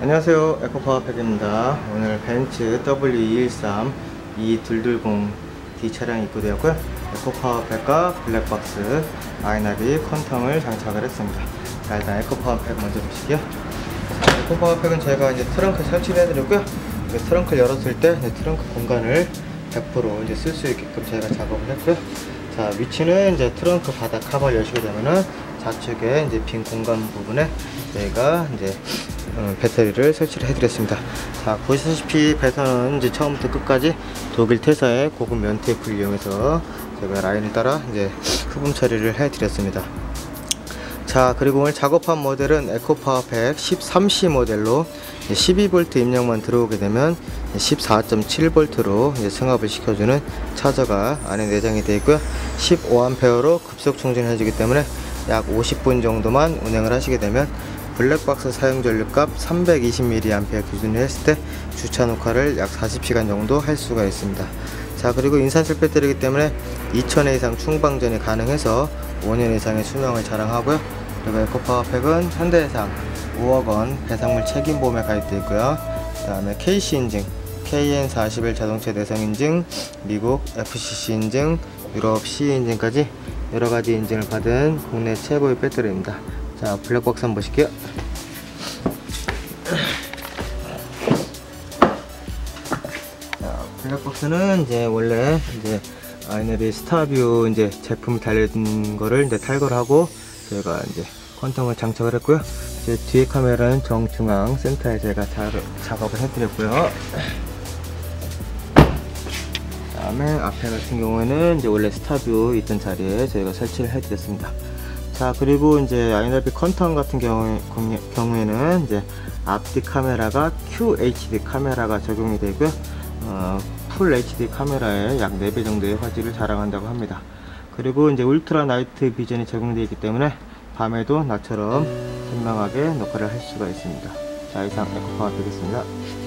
안녕하세요, 에코파워팩입니다. 오늘 벤츠 W213 2220D 차량이 입고되었고요. 에코파워팩과 블랙박스 아이나비 컨텀을 장착을 했습니다. 자, 일단 에코파워팩 먼저 보시게요. 에코파워팩은 제가 이제 트렁크에 설치를 해드렸고요. 트렁크를 열었을 때 트렁크 공간을 100% 이제 쓸 수 있게끔 제가 작업을 했고요. 자, 위치는 이제 트렁크 바닥 카바를 여시게 되면은 좌측에 이제 빈 공간 부분에 저희가 이제 배터리를 설치를 해드렸습니다. 자, 보시다시피 배선은 이제 처음부터 끝까지 독일 퇴사의 고급 면 테이프를 이용해서 제가 라인을 따라 이제 흡음 처리를 해드렸습니다. 자, 그리고 오늘 작업한 모델은 에코파워팩 13C 모델로 12V 입력만 들어오게 되면 14.7V로 승합을 시켜주는 차저가 안에 내장이 되어 있고요. 15A로 급속 충전을 해주기 때문에 약 50분 정도만 운행을 하시게 되면 블랙박스 사용 전류값 320mAh 기준으로 했을 때 주차 녹화를 약 40시간 정도 할 수가 있습니다. 자, 그리고 인산철 배터리이기 때문에 2000회 이상 충방전이 가능해서 5년 이상의 수명을 자랑하고요. 그리고 에코파워팩은 현대해상 5억원 배상물 책임보험에 가입되어 있고요. 그 다음에 KC 인증, KN41 자동차 내성 인증, 미국 FCC 인증, 유럽 CE 인증까지 여러가지 인증을 받은 국내 최고의 배터리입니다. 자, 블랙박스 한번 보실게요. 자, 블랙박스는 이제 원래 이제 아이나비 스타뷰 이제 제품이 달린 거를 이제 탈거를 하고 저희가 이제 컨텀을 장착을 했고요. 이제 뒤에 카메라는 정중앙 센터에 제가 작업을 해드렸고요. 다음에 앞에 같은 경우에는 이제 원래 스타뷰 있던 자리에 저희가 설치를 해드렸습니다. 자, 그리고 이제 아이나비 컨텀 같은 경우에는 이제 앞뒤 카메라가 QHD 카메라가 적용이 되고요. 풀 HD 카메라에 약 4배 정도의 화질을 자랑한다고 합니다. 그리고 이제 울트라 나이트 비전이 적용되어 있기 때문에 밤에도 낮처럼 선명하게 녹화를 할 수가 있습니다. 자, 이상 에코파워팩이었습니다.